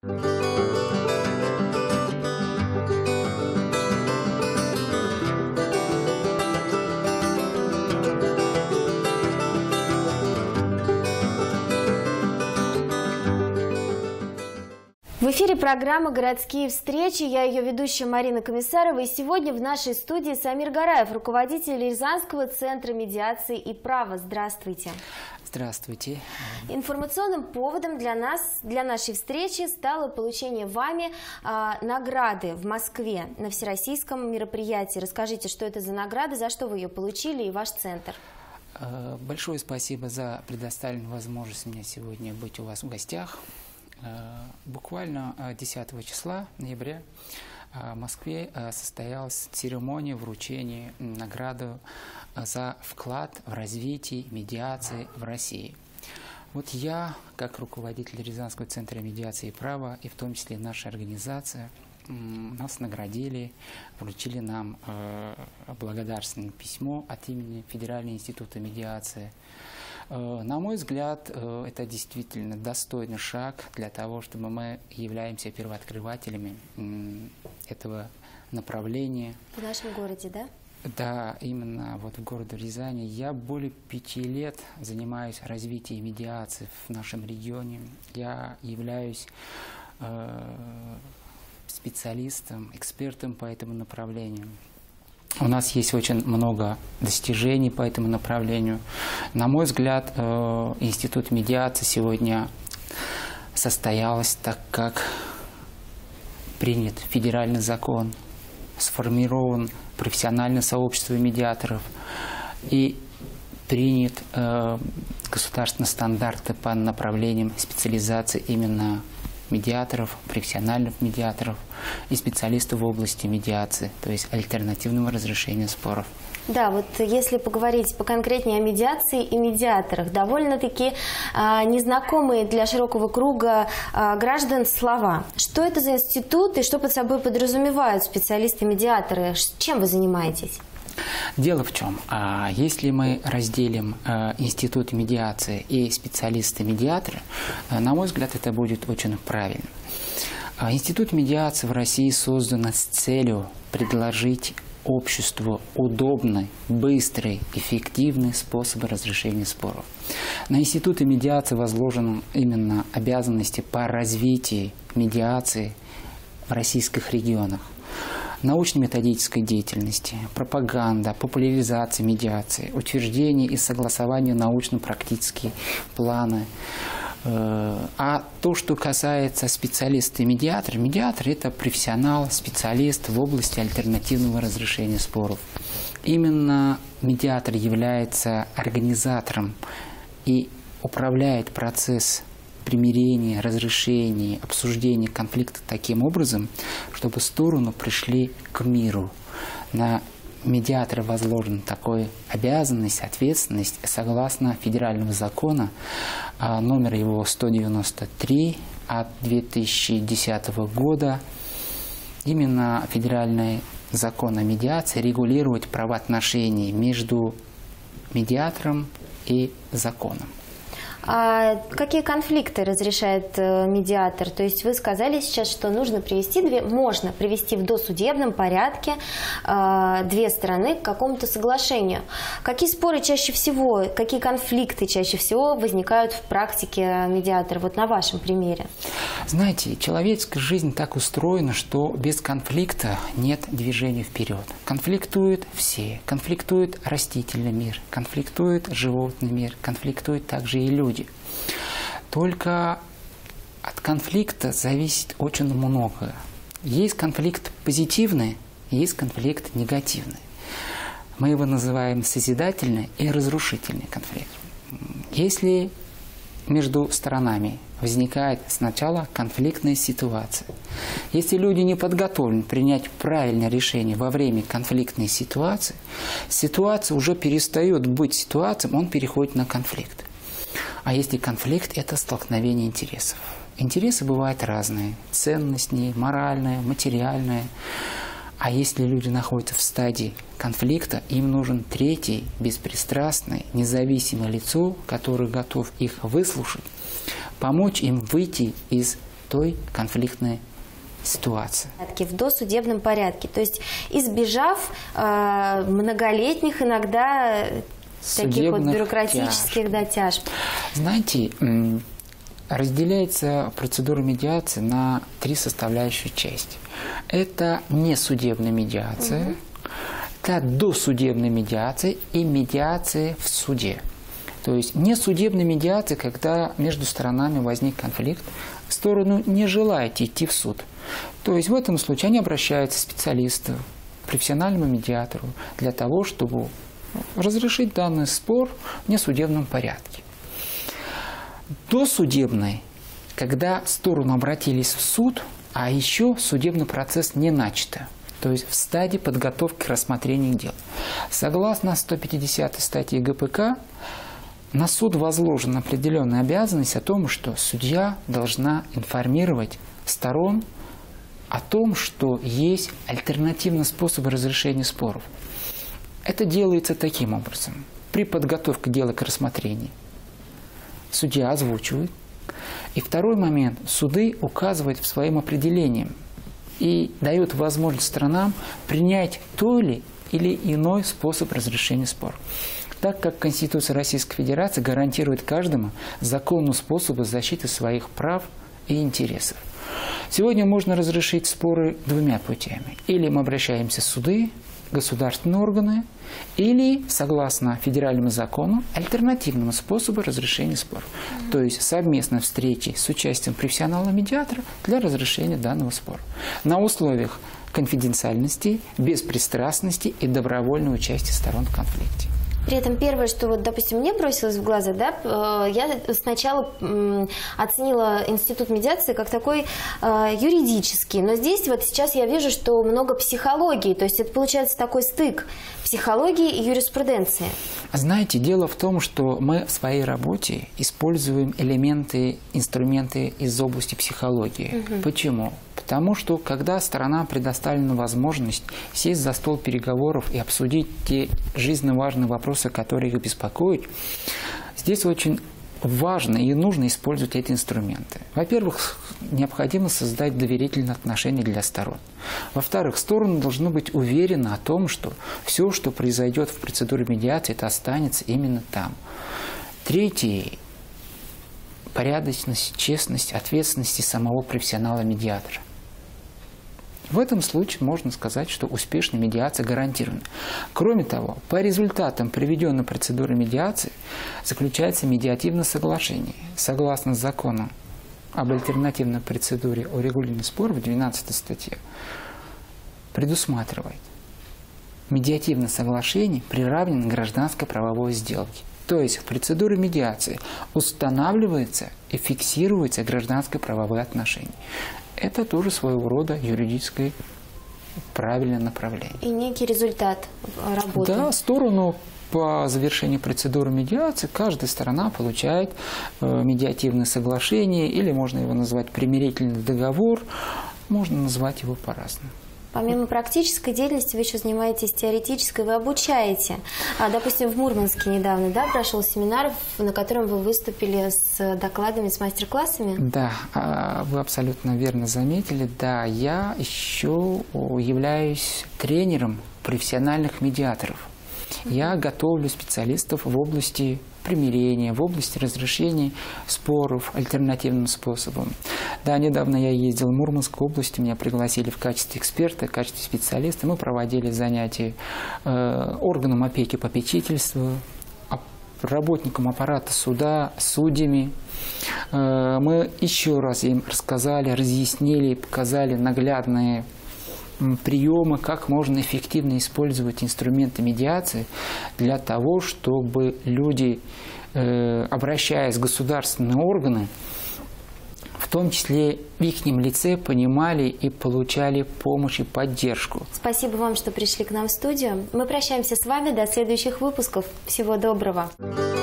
В эфире программа «Городские встречи». Я ее ведущая Марина Комиссарова. И сегодня в нашей студии Самир Гараев, руководитель Рязанского центра медиации и права. Здравствуйте. Здравствуйте. Информационным поводом для нашей встречи стало получение вами награды в Москве на всероссийском мероприятии. Расскажите, что это за награда, за что вы ее получили и ваш центр. Большое спасибо за предоставленную возможность мне сегодня быть у вас в гостях. Буквально 10 числа ноября в Москве состоялась церемония вручения награды за вклад в развитие медиации в России. Вот я, как руководитель Рязанского центра медиации и права, и в том числе наша организация, нас наградили, вручили нам благодарственное письмо от имени Федерального института медиации. На мой взгляд, это действительно достойный шаг для того, чтобы мы являемся первооткрывателями этого направления. В нашем городе, да? Да, именно вот в городе Рязани. Я более 5 лет занимаюсь развитием медиации в нашем регионе. Я являюсь специалистом, экспертом по этому направлению. У нас есть очень много достижений по этому направлению. На мой взгляд, институт медиации сегодня состоялся, так как принят федеральный закон, сформирован профессиональное сообщество медиаторов и принят государственные стандарты по направлениям специализации именно медиаторов, профессиональных медиаторов и специалистов в области медиации, то есть альтернативного разрешения споров. Да, вот если поговорить поконкретнее о медиации и медиаторах, довольно-таки незнакомые для широкого круга граждан слова. Что это за институт и что под собой подразумевают специалисты-медиаторы? Чем вы занимаетесь? Дело в чем, если мы разделим институт медиации и специалисты-медиаторы, на мой взгляд, это будет очень правильно. Институт медиации в России создан с целью предложить обществу удобный, быстрый, эффективный способ разрешения споров. На институты медиации возложены именно обязанности по развитию медиации в российских регионах. Научно-методической деятельности, пропаганда, популяризация медиации, утверждение и согласование научно-практические планы. А то, что касается специалиста и медиатора, медиатор – это профессионал, специалист в области альтернативного разрешения споров. Именно медиатор является организатором и управляет процесс примирения, разрешения, обсуждения конфликта таким образом, чтобы стороны пришли к миру. На медиатора возложена такая обязанность, ответственность, согласно федерального закона, номер его 193 от 2010 года. Именно федеральный закон о медиации регулирует правоотношения между медиатором и законом. А какие конфликты разрешает медиатор? То есть вы сказали сейчас, что можно привести в досудебном порядке две стороны к какому-то соглашению. Какие споры чаще всего, какие конфликты чаще всего возникают в практике медиатора? Вот на вашем примере. Знаете, человеческая жизнь так устроена, что без конфликта нет движения вперед. Конфликтуют все. Конфликтует растительный мир, конфликтует животный мир, конфликтуют также и люди. Только от конфликта зависит очень многое. Есть конфликт позитивный, есть конфликт негативный. Мы его называем созидательный и разрушительный конфликт. Если между сторонами возникает сначала конфликтная ситуация, если люди не подготовлены принять правильное решение во время конфликтной ситуации, ситуация уже перестает быть ситуацией, он переходит на конфликт. А если конфликт – это столкновение интересов. Интересы бывают разные – ценностные, моральные, материальные. А если люди находятся в стадии конфликта, им нужен третий, беспристрастный, независимое лицо, который готов их выслушать, помочь им выйти из той конфликтной ситуации. В досудебном порядке, то есть избежав многолетних иногда таких вот бюрократических тяжб. Знаете, разделяется процедура медиации на 3 составляющие части. Это несудебная медиация, это досудебная медиация и медиация в суде. То есть несудебная медиация, когда между сторонами возник конфликт, сторону не желает идти в суд. То есть в этом случае они обращаются к специалисту, профессиональному медиатору для того, чтобы разрешить данный спор в несудебном порядке. Досудебный, когда стороны обратились в суд, а еще судебный процесс не начат, то есть в стадии подготовки к рассмотрению дел. Согласно 150 статье ГПК, на суд возложена определенная обязанность о том, что судья должна информировать сторон о том, что есть альтернативные способы разрешения споров. Это делается таким образом. При подготовке дела к рассмотрению судья озвучивает. И второй момент. Суды указывают в своем определении и дают возможность сторонам принять той или иной способ разрешения спора. Так как Конституция Российской Федерации гарантирует каждому законный способ защиты своих прав и интересов. Сегодня можно разрешить споры 2 путями. Или мы обращаемся в суды, государственные органы, или, согласно федеральному закону, альтернативному способу разрешения спора. То есть совместной встречи с участием профессионала-медиатора для разрешения данного спора. На условиях конфиденциальности, беспристрастности и добровольного участия сторон в конфликте. При этом первое, что, вот, допустим, мне бросилось в глаза, да, я сначала оценила институт медиации как такой юридический, но здесь вот сейчас я вижу, что много психологии, то есть это получается такой стык психологии и юриспруденции. Знаете, дело в том, что мы в своей работе используем элементы, инструменты из области психологии. Почему? Потому что, когда сторонам предоставлена возможность сесть за стол переговоров и обсудить те жизненно важные вопросы, которые их беспокоят, здесь очень важно и нужно использовать эти инструменты. Во-первых, необходимо создать доверительные отношения для сторон. Во-вторых, стороны должны быть уверены о том, что все, что произойдет в процедуре медиации, это останется именно там. Третье – порядочность, честность, ответственность самого профессионала-медиатора. В этом случае можно сказать, что успешная медиация гарантирована. Кроме того, по результатам проведенной процедуры медиации заключается медиативное соглашение. Согласно закону об альтернативной процедуре урегулирования споров, 12 статье, предусматривает медиативное соглашение приравнено к гражданской правовой сделке. То есть в процедуре медиации устанавливается и фиксируется гражданско правовые отношения. Это тоже своего рода юридическое правильное направление. И некий результат работы. Да, сторону по завершении процедуры медиации каждая сторона получает медиативное соглашение, или можно его назвать примирительный договор, можно назвать его по-разному. Помимо практической деятельности, вы еще занимаетесь теоретической, вы обучаете. Допустим, в Мурманске недавно, да, прошел семинар, на котором вы выступили с докладами, с мастер-классами? Да, вы абсолютно верно заметили. Да, я еще являюсь тренером профессиональных медиаторов. Я готовлю специалистов в области примирения, в области разрешения споров альтернативным способом. Да, недавно я ездил в Мурманскую область, меня пригласили в качестве эксперта, в качестве специалиста. Мы проводили занятия органам опеки, попечительства, работникам аппарата суда, судьями. Мы еще раз им рассказали, разъяснили, показали наглядные приемы, как можно эффективно использовать инструменты медиации для того, чтобы люди, обращаясь в государственные органы, в том числе в их лице, понимали и получали помощь и поддержку. Спасибо вам, что пришли к нам в студию. Мы прощаемся с вами до следующих выпусков. Всего доброго.